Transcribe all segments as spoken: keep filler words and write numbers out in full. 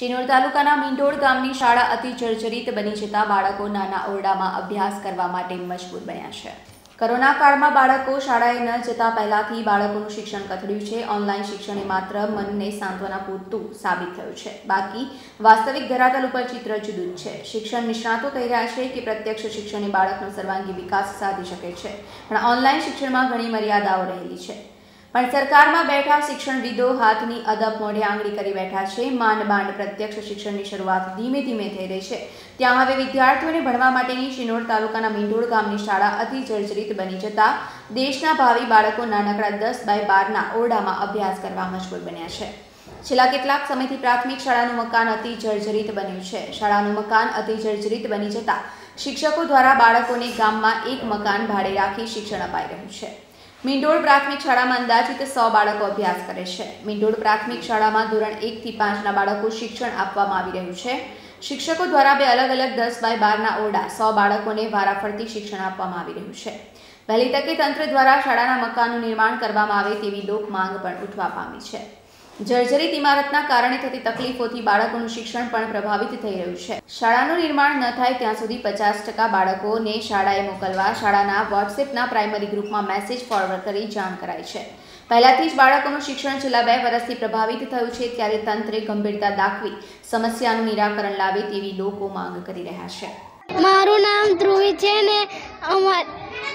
શિનોર તાલુકાના મીંઢોળ ગામની શાળા અતિ જર્જરિત બની જતા બાળકો નાના ઓરડામાં અભ્યાસ કરવા માટે મજબૂર બન્યા છે। કોરોના કાળમાં બાળકો શાળાએ ન જતા પહેલાથી બાળકોનું શિક્ષણ કથળ્યું છે। ઓનલાઈન શિક્ષણે માત્ર મનને સાંત્વના પૂરતું સાબિત થયું છે, બાકી વાસ્તવિક ધરાતલ ઉપર ચિત્ર જુદું જ છે। શિક્ષણ નિષ્ણાતો કહી રહ્યા છે કે પ્રત્યક્ષ શિક્ષણે બાળકનો સર્વાંગી વિકાસ સાધી શકે છે, પણ ઓનલાઈન શિક્ષણમાં ઘણી મર્યાદાઓ રહેલી છે। પણ સરકારમાં બેઠા શિક્ષણવિદો હાથની અદબ મોઢે આંગળી કરી બેઠા છે। માંડ માંડ પ્રત્યક્ષ શિક્ષણની શરૂઆત ધીમે ધીમે થઈ રહી છે, ત્યાં હવે વિદ્યાર્થીઓને ભણવા માટેની શિનોર તાલુકાના મીંઢોળ ગામની શાળા અતિ જર્જરિત બની જતા દેશના ભાવિ બાળકો નાનકડા દસ બાય બારના ઓરડામાં અભ્યાસ કરવા મજબૂર બન્યા છે। છેલ્લા કેટલાક સમયથી પ્રાથમિક શાળાનું મકાન અતિ જર્જરિત બન્યું છે। શાળાનું મકાન અતિ જર્જરિત બની જતા શિક્ષકો દ્વારા બાળકોને ગામમાં એક મકાન ભાડે રાખી શિક્ષણ અપાઈ રહ્યું છે। મીંઢોળ પ્રાથમિક શાળામાં અંદાજિત સો બાળકો અભ્યાસ કરે છે। મીંઢોળ પ્રાથમિક શાળામાં ધોરણ એક થી પાંચના બાળકો શિક્ષણ આપવામાં આવી રહ્યું છે। શિક્ષકો દ્વારા બે અલગ અલગ દસ બાય બારના ઓરડા સો બાળકોને વારાફરતી શિક્ષણ આપવામાં આવી રહ્યું છે। વહેલી તકે તંત્ર દ્વારા શાળાના મકાનનું નિર્માણ કરવામાં આવે તેવી લોક માંગ પણ ઉઠવા પામી છે। જર્જરિત ઇમારતના કારણે થતી તકલીફોથી બાળકોનું શિક્ષણ પણ પ્રભાવિત થઈ રહ્યું છે। શાળાનું નિર્માણ ન થાય ત્યાં સુધી પચાસ ટકા બાળકોને શાળાએ મોકલવા શાળાના વોટ્સએપના પ્રાઇમરી ગ્રુપમાં મેસેજ ફોરવર્ડ કરી જાણ કરાઈ છે। પહેલાથી જ બાળકોનું શિક્ષણ છેલ્લા બે વર્ષથી પ્રભાવિત થયું છે, ત્યારે તંત્રે ગંભીરતા દાખવી સમસ્યાનું નિરાકરણ લાવે તેવી લોકો માંગ કરી રહ્યા છે। મારું નામ ધ્રુવી છે ને અમાર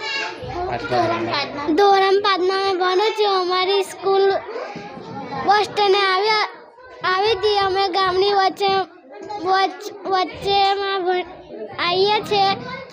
ધોરણ પાંચમાં મેં ભણું છું। અમારી સ્કૂલ બસ સ્ટેન્ડે આવ્યા આવી હતી। અમે ગામની વચ્ચે વચ્ચેમાં આવીએ છીએ।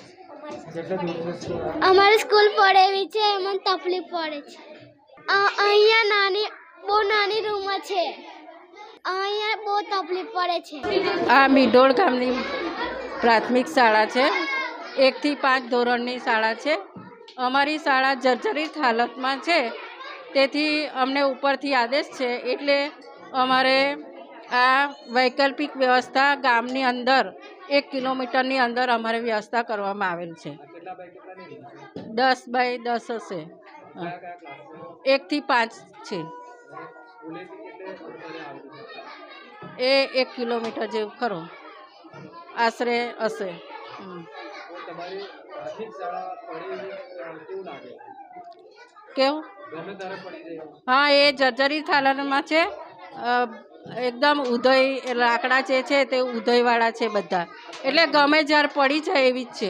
અમારી સ્કૂલ પડે એવી છે, એમાં તકલીફ પડે છે। અહીંયા નાની બહુ નાની રૂમમાં છે, અહીંયા બહુ તકલીફ પડે છે। આ મીંઢોળ ગામની પ્રાથમિક શાળા છે, એકથી પાંચ ધોરણની શાળા છે। અમારી શાળા જર્જરિત હાલતમાં છે, તેથી અમને ઉપરથી આદેશ છે, એટલે અમારે આ વૈકલ્પિક વ્યવસ્થા ગામની અંદર એક કિલોમીટરની અંદર અમારે વ્યવસ્થા કરવામાં આવેલ છે। દસ બાય દસ હશે, એકથી પાંચ છે, એ એક કિલોમીટર જેવું ખરું આશરે હશે। કેવું? હા, એ જર્જરિત હાલતમાં છે। એકદમ ઉધઈ લાકડા જે છે તે ઉધઈવાળા છે બધા, એટલે ગમે જ્યારે પડી જાય એવી જ છે।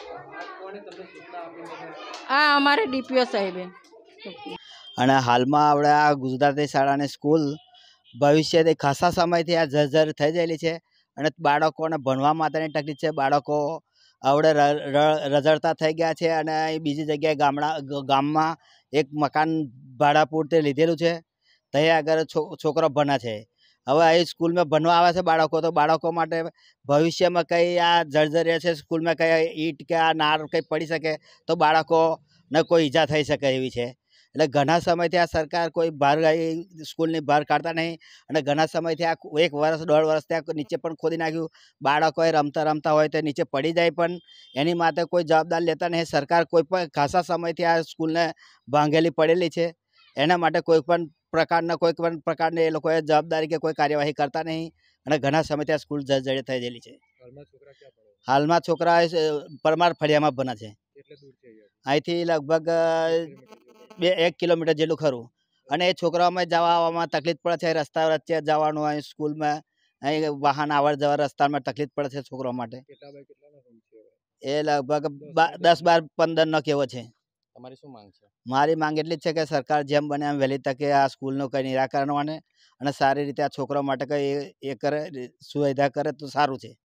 હા, અમારે ડીપીઓ સાહેબે। અને હાલમાં આપણે આ ગુજરાતી શાળાની સ્કૂલ ભવિષ્યથી ખાસા સમયથી આ જર્જર થઈ ગયેલી છે, અને બાળકોને ભણવા માટેની તકલીફ છે। બાળકો આવડે રઝળતા થઈ ગયા છે, અને બીજી જગ્યાએ ગામડા ગામમાં એક મકાન ભાડા પૂરતે લીધેલું છે, ત્યાં આગળ છોકરો ભણે છે। હવે આ સ્કૂલમાં ભણવા આવે છે બાળકો, તો બાળકો માટે ભવિષ્યમાં કંઈ આ જર્જરિયા છે સ્કૂલમાં કંઈ ઈંટ કે આ નાર કંઈ પડી શકે તો બાળકોને કોઈ ઈજા થઈ શકે એવી છે। એટલે ઘણા સમયથી આ સરકાર કોઈ બહાર સ્કૂલની બહાર કાઢતા નહીં, અને ઘણા સમયથી આ એક વર્ષ દોઢ વર્ષ ત્યાં નીચે પણ ખોદી નાખ્યું। બાળકોએ રમતા રમતા હોય તો નીચે પડી જાય, પણ એની માટે કોઈ જવાબદાર લેતા નહીં। સરકાર કોઈ પણ ખાસા સમયથી આ સ્કૂલને ભાંગેલી પડેલી છે, એના માટે કોઈ પણ પ્રકારના કોઈ પણ પ્રકારની એ લોકોએ જવાબદારી કે કોઈ કાર્યવાહી કરતા નહીં, અને ઘણા સમયથી આ સ્કૂલ જર્જરિત થઈ ગયેલી છે। હાલમાં છોકરા પરમાર ફળિયામાં ભણે છે, અહીંથી લગભગ બે એક કિલોમીટર જેટલું ખરું, અને એ છોકરાઓમાં જવા આવવામાં તકલીફ પડે છે। રસ્તા વચ્ચે જવાનું, અહીં સ્કૂલમાં અહીં વાહન આવર જવા રસ્તામાં તકલીફ પડે છે છોકરાઓ માટે। એ લગભગ દસ બાર પંદર નો કેવો છે। મારી માંગ એટલી જ છે કે સરકાર જેમ બને એમ વહેલી તકે આ સ્કૂલનું કંઈ નિરાકરણ આવે અને સારી રીતે આ છોકરાઓ માટે કંઈ એ કરે, સુવિધા કરે તો સારું છે।